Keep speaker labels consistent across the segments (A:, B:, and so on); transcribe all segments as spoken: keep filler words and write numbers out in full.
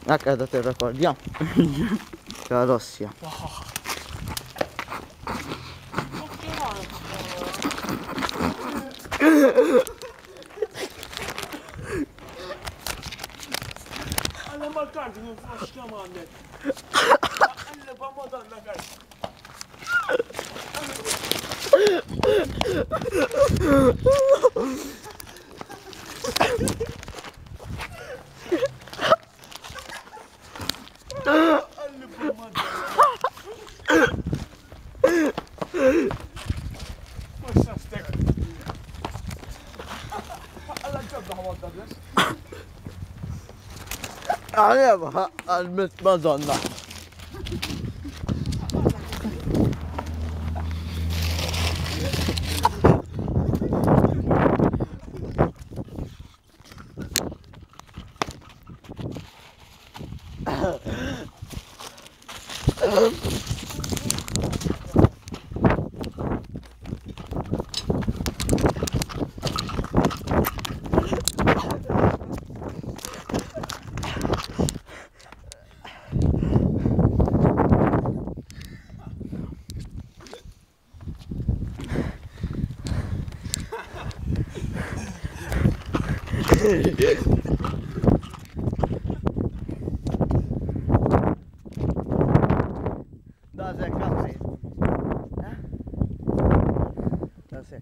A: هكذا تركض كروسيا.
B: Alla ma cardi non fa schiamare. Alla pa madonna cardi. Alla pa madonna. Questa stecca. Alla giabba hawadda bes.
A: عليها المت مظنة. Da se cazzi. Eh? Da se.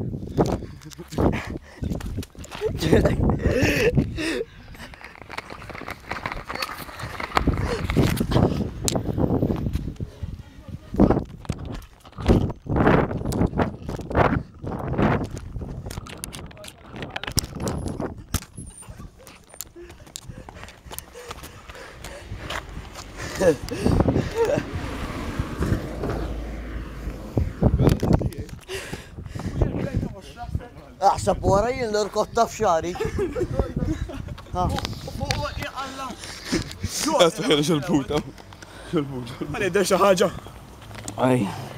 A: احسب وراي اللي ركضت في شعري. ها
B: يا الله.
C: شو شو البوت شو البوت
B: هذا حاجه.
A: اي